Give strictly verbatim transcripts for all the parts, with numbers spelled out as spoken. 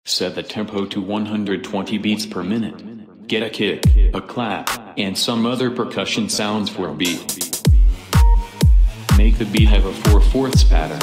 Set the tempo to one hundred twenty beats per minute. Get a kick, a clap, and some other percussion sounds for a beat. Make the beat have a four fourths pattern.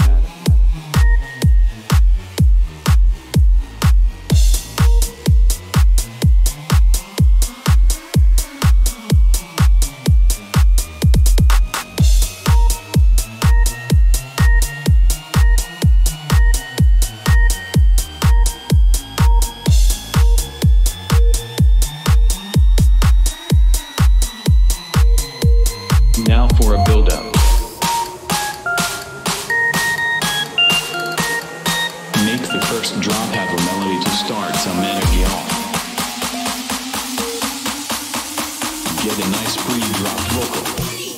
Now for a build-up. Make the first drop have a melody to start some energy off. Get a nice pre-dropped vocal.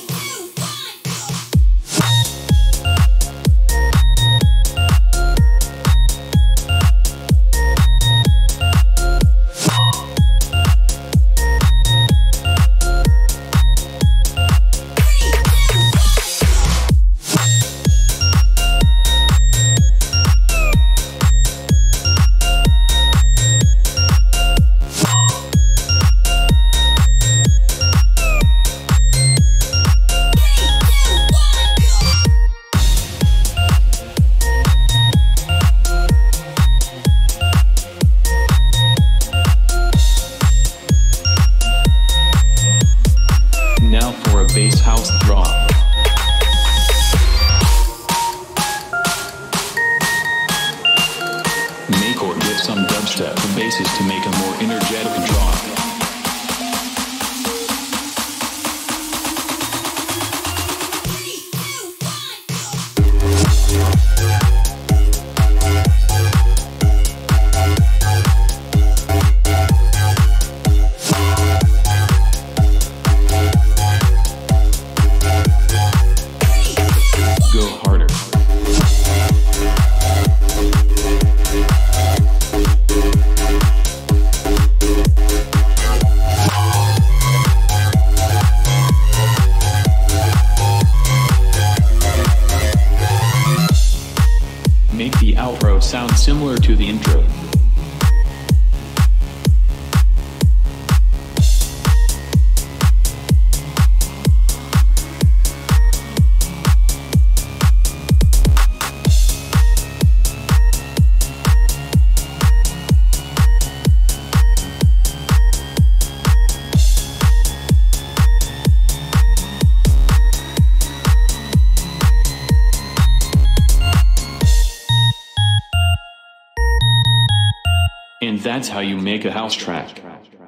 Now for a bass house drop. Make or give some dubstep to basses to make a more energetic drop. Make the outro sound similar to the intro. And that's how you make a house track.